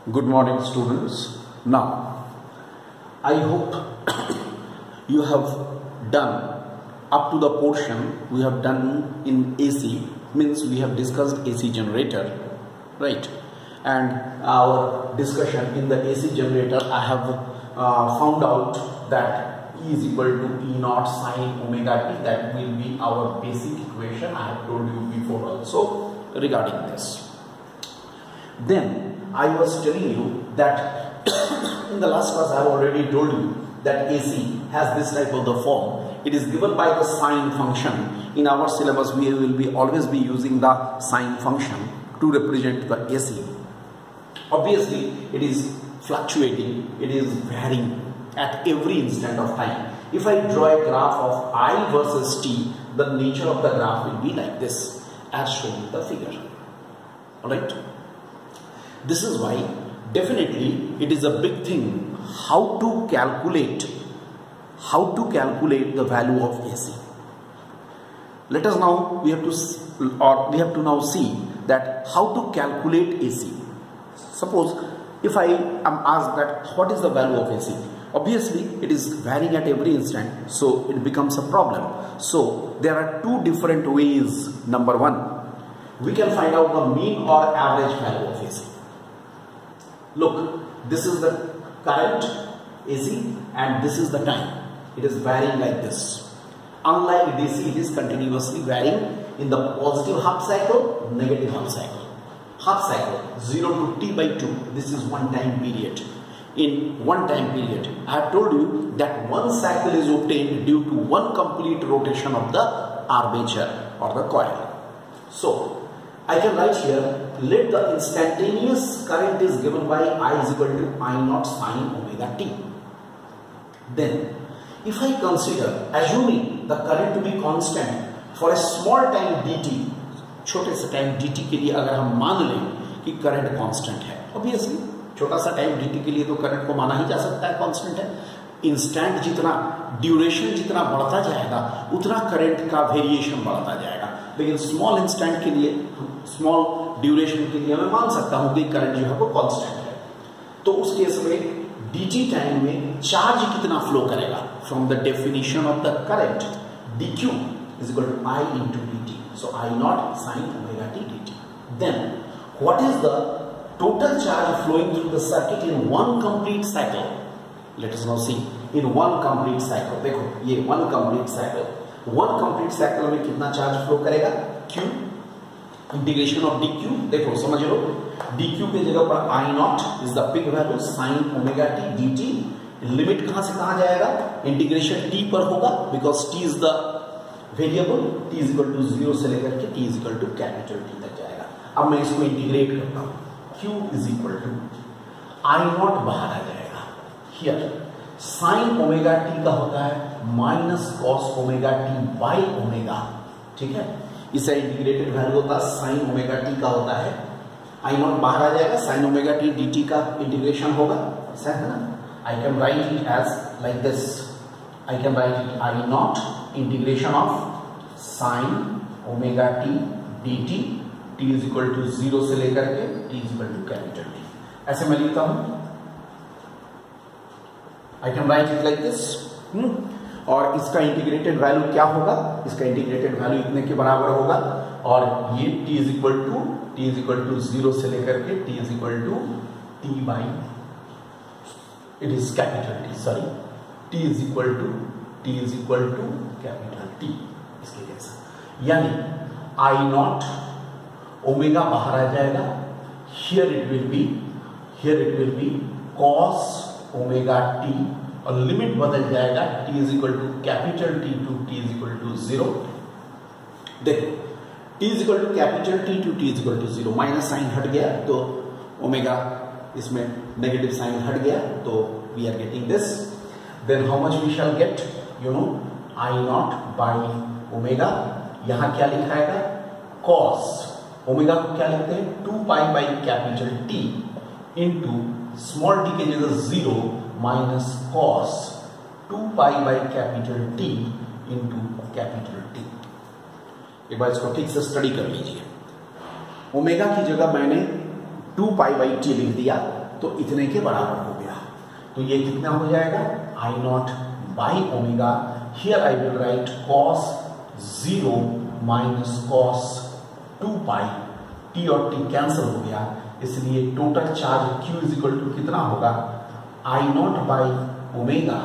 Good morning, students. Now, I hope you have done up to the portion we have done in AC, means we have discussed AC generator, right? And our discussion in the AC generator, I have found out that E is equal to E naught sine omega t. That will be our basic equation. I have told you before also regarding this. Then I was telling you that in the last class I have already told you that AC has this type of the form. It is given by the sine function. In our syllabus we will always be using the sine function to represent the AC. Obviously it is fluctuating, it is varying at every instant of time. If I draw a graph of I versus t, the nature of the graph will be like this, as shown in the figure. Alright? This is why definitely it is a big thing how to calculate the value of AC. Let us now we have to now see that how to calculate AC. Suppose if I am asked that what is the value of AC, obviously it is varying at every instant, so it becomes a problem. So there are two different ways. Number one, we can find out the mean or average value of AC. Look, this is the current AC and this is the time. It is varying like this. Unlike DC, it is continuously varying in the positive half cycle, negative half cycle. Half cycle 0 to t by 2. This is one time period. In one time period, I have told you that one cycle is obtained due to one complete rotation of the armature or the coil. So I can write here, let the instantaneous current is given by I is equal to I naught sine omega t. Then, if I consider, assuming the current to be constant for a small time dt, छोटे से time dt के लिए अगर हम मान लें कि current constant है, obviously छोटा सा टाइम dt के लिए तो करंट को माना ही जा सकता है कांस्टेंट है. इंस्टेंट जितना ड्यूरेशन जितना बढ़ता जाएगा उतना करंट का वेरिएशन बढ़ता जाएगा, लेकिन स्मॉल इंस्टेंट के लिए, स्मॉल ड्यूरेशन के लिए मैं मान सकता हूं कि करंट जो है वो कांस्टेंट है. तो उस केस में dt टाइम में चार्ज कितना फ्लो करेगा, from the definition of the current dq is equal to I into dt. So I naught sine omega t dt. Then what is the total charge flowing through the circuit in one complete cycle? Let us now see. In one complete cycle, देखो ये one complete cycle में कितना charge flow करेगा? Q integration of dq, देखो समझ लो, dq के जगह पर I naught is the big value sin omega t dt. Limit कहां से कहां जाएगा? इंटीग्रेशन t पर होगा, because t is the variable, t is equal to 0 से लेकर के t is equal to capital T तक जाएगा. अब मैं इसको इंटीग्रेट करता हूं. q is equal to I naught बाहर आ जाएगा. Here sin ओमेगा t का होता है minus cos omega t by omega. ठीक है, इसे इंटीग्रेटेड वैल्यू होता है sin ओमेगा t का होता है. I naught बाहर आ जाएगा, sin ओमेगा t dt का इंटीग्रेशन होगा. ऐसा है ना? I can write it as like this. I can write it I naught integration of sin omega t dt, t is equal to 0 से लेकर के t is equal to capital T. ऐसे मैं लिखता हूं. I can write it like this. और इसका integrated value क्या होगा? इसका इंटीग्रेटेड वैल्यू इतने के बराबर होगा, और ये t is equal to 0 से लेकर के t is equal to t by, it is capital T, sorry, t is equal to capital T. इसके जैसा, यानी I naught ओमेगा बाहर आ जाएगा. Here it will be cos omega t, और लिमिट बदल जाएगा, t is equal to capital T to t is equal to 0. देखो t is equal to capital T to t is equal to 0, minus sign हट गया तो omega, इसमें negative sign हट गया, तो we are getting this. Then how much we shall get, you know, I naught by omega. यहां क्या लिखाएगा? cos omega को क्या लिखते हैं? 2 pi by capital T into small t के जगह 0 minus cos 2 pi by capital T into capital T. एक बार इसको ठीक से स्टडी कर लीजिए. ओमेगा की जगह मैंने 2 पाई बाई टी लिख दिया, तो इतने के बराबर हो गया। तो ये कितना हो जाएगा, I naught by omega. Here I will write cos 0 minus cos 2 pi, T और टी कैंसिल हो गया, इसलिए total charge Q is equal to कितना होगा, I naught by omega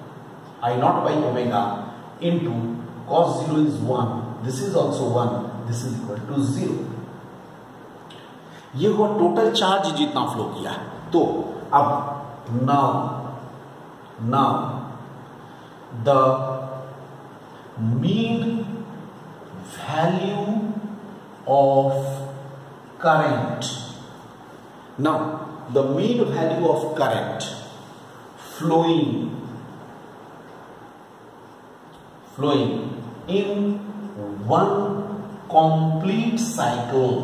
into cos 0 is 1, this is also 1, this is equal to 0। ये हुआ total charge जितना flow किया। तो अब now the mean value of current, now the mean value of current flowing in one complete cycle.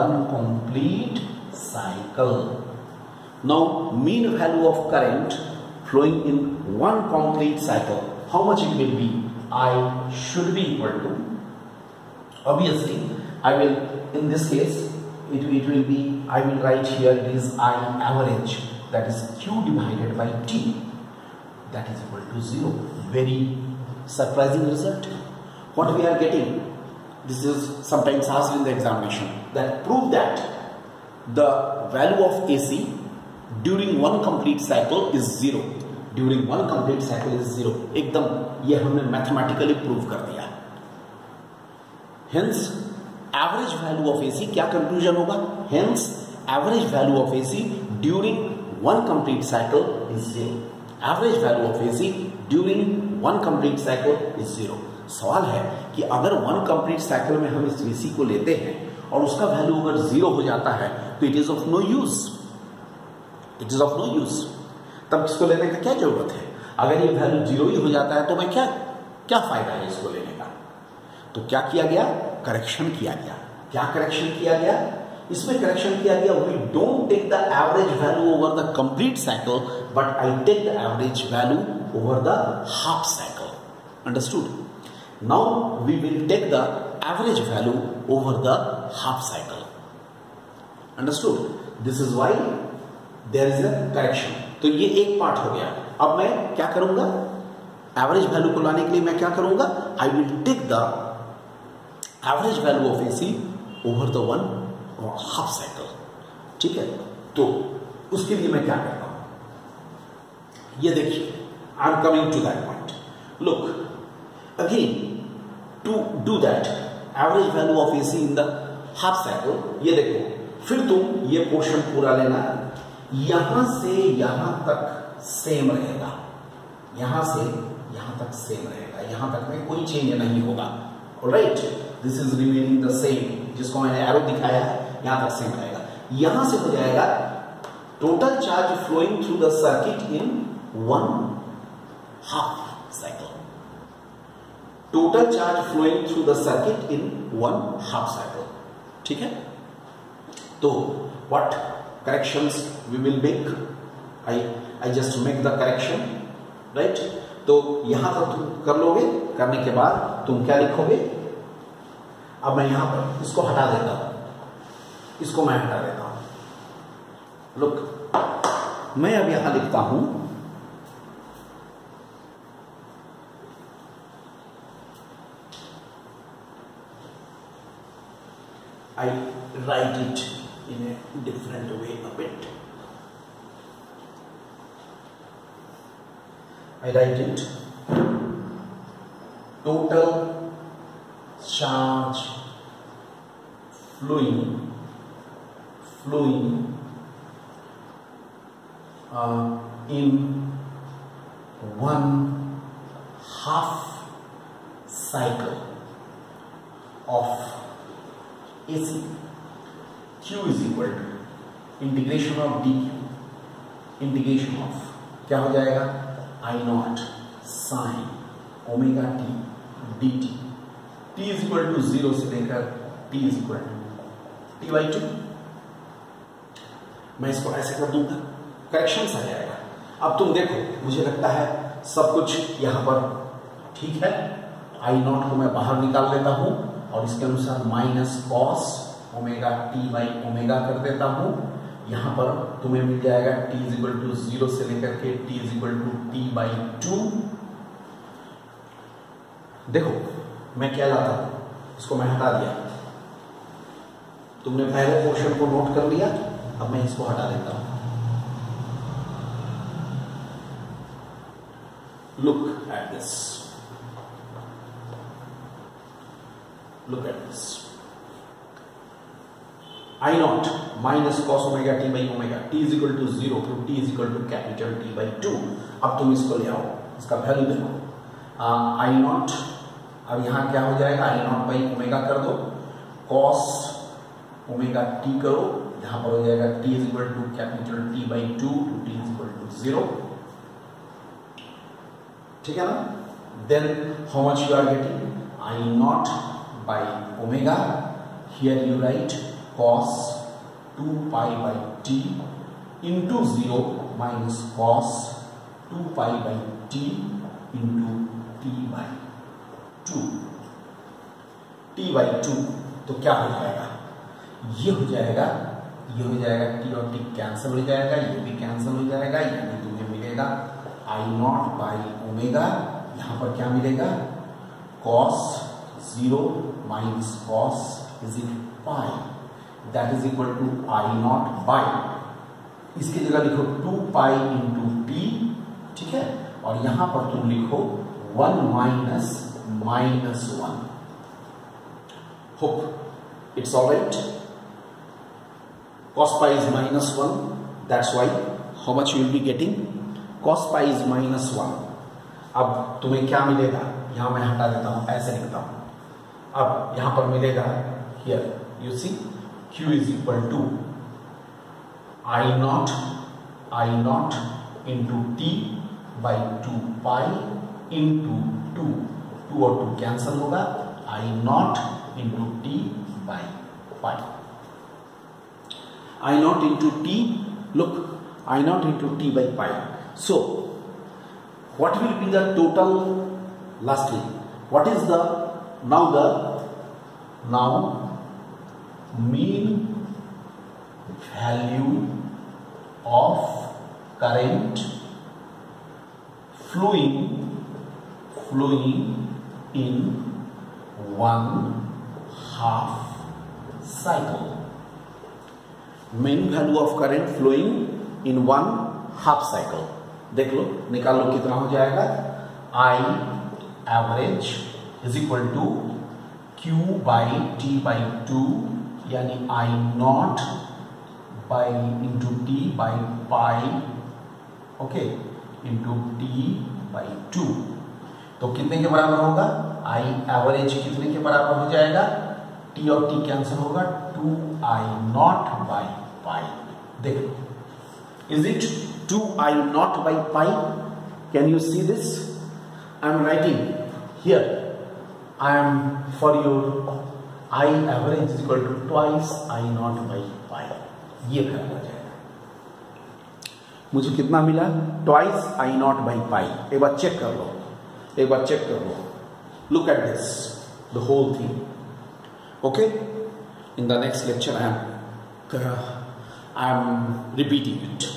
Now mean value of current flowing in one complete cycle, how much it will be? I should be equal to, obviously I will, in this case it will be, I will write here it is I average, that is Q divided by T, that is equal to 0. Very surprising result. What we are getting, this is sometimes asked in the examination, that prove that the value of AC during one complete cycle is 0, एकदम ये हमने mathematically prove कर दिया। Hence average value of AC, क्या conclusion होगा, hence average value of AC during one complete cycle is 0, average value of AC during one complete cycle is 0। सवाल है कि अगर वन कंप्लीट साइकिल में हम इस AC को लेते हैं और उसका वैल्यू अगर 0 हो जाता है तो it is of no use, तब इसको लेने का क्या जरूरत है। अगर ये वैल्यू 0 ही हो जाता है तो मैं क्या फायदा है इसको लेने का। तो क्या किया गया, करेक्शन किया गया। क्या करेक्शन किया गया, इसमें करेक्शन किया गया, we don't take the average value over the complete cycle but I take the average value over the half cycle. Understood. Now we will take the average value over the half cycle. Understood? This is why there is a correction. तो ये एक part हो गया। अब मैं क्या करूंगा, average value को लाने के लिए मैं क्या करूंगा, I will take the average value of AC over the one half cycle। ठीक है, तो उसके लिए मैं क्या करता हूं, ये देखिए, I am coming to that point. Look, again to do that average value of AC in the half cycle, ये देखो, फिर तुम ये पोर्शन पूरा लेना, यहां से यहां तक सेम रहेगा, यहां से यहां तक सेम रहेगा, यहां तक में कोई चेंज नहीं होगा। Alright, this is remaining the same, जिसको मैंने एरो दिखाया है यहां तक सेम रहेगा। यहां से हो जाएगा total charge flowing through the circuit in one half cycle, total charge flowing through the circuit in one half cycle. ठीक है, तो what corrections we will make, I just make the correction, right. तो यहां तक तुम कर लोगे, करने के बाद तुम क्या लिखोगे, अब मैं यहां पर इसको हटा देता हूं, इसको मैं हटा देता हूं। लुक, मैं अब यहां लिखता हूं I write it in a different way a bit. I write it total charge flowing in one half cycle of AC, Q is equal to integration of dq, integration of क्या हो जाएगा, I naught sine omega T dt, t is equal to 0 से लेकर t is equal to t/2। मैं इसको ऐसे कर दूंगा, करेक्शन आ जाएगा। अब तुम देखो, मुझे लगता है सब कुछ यहां पर ठीक है। I नॉट को मैं बाहर निकाल लेता हूं और इसके अनुसार minus cos omega T by omega कर देता हूं। यहां पर तुम्हें मिल जाएगा t इज इक्वल टू 0 से लेकर के t is equal to t/2। देखो मैं क्या लाता हूं, इसको मैं हटा दिया, तुमने पहले पोर्शन को नोट कर लिया, अब मैं इसको हटा देता हूं। Look at this, look at this, I naught minus cos omega t by omega, t is equal to 0 to t is equal to capital T/2। अब तुम इसको ले आओ, इसका वैल्यू देखो, I naught, अब यहाँ क्या हो जाएगा, I naught by omega कर दो, cos omega t करो, यहाँ पर हो जाएगा t is equal to capital T/2 to t is equal to 0, ठीक है ना। Then how much you are getting, I naught by omega, here you write cos 2 pi by t into 0 minus cos 2 pi by t into t/2, t/2। तो क्या हो जाएगा, ये हो जाएगा, ये हो जाएगा, t और t कैंसिल हो जाएगा, ये भी कैंसिल हो जाएगा, यानी तुम्हें मिलेगा I naught by omega, यहां पर क्या मिलेगा, cos 0 minus cos is pi, that is equal to I naught by, इसकी जगह लिखो 2 pi into t, ठीक है, और यहां पर तुम लिखो 1 minus -1। Hope it's all right। Cos pi is -1, that's why how much you will be getting, cos pi is -1। अब तुम्हें क्या मिलेगा, यहां मैं हटा देता हूं, ऐसे लिखता हूं, अब यहां पर मिलेगा, here you see q is equal to I naught into t by 2 pi into 2 और 2 कैंसिल होगा, I naught into t by pi, I naught into t, look, I naught into t by pi। So what will be the total, lastly what is the now mean value of current flowing in 1/2 cycle, mean value of current flowing in 1/2 cycle। देख लो, निकाल लो कितना हो जाएगा, I average is equal to q by t/2, यानी I naught by into t by pi, okay, into t/2। तो कितने के बराबर होगा, I एवरेज कितने के बराबर हो जाएगा, t और t कैंसिल होगा, 2I naught by pi। देखो, is it 2I naught by pi? Can you see this? I am writing here, I am for your I average is equal to twice I naught by pi, ये value हो जाएगा। मुझे कितना मिला, twice I naught by pi। एक बार check कर लो, एक बार check कर लो, look at this, the whole thing, okay। In the next lecture I am repeating it।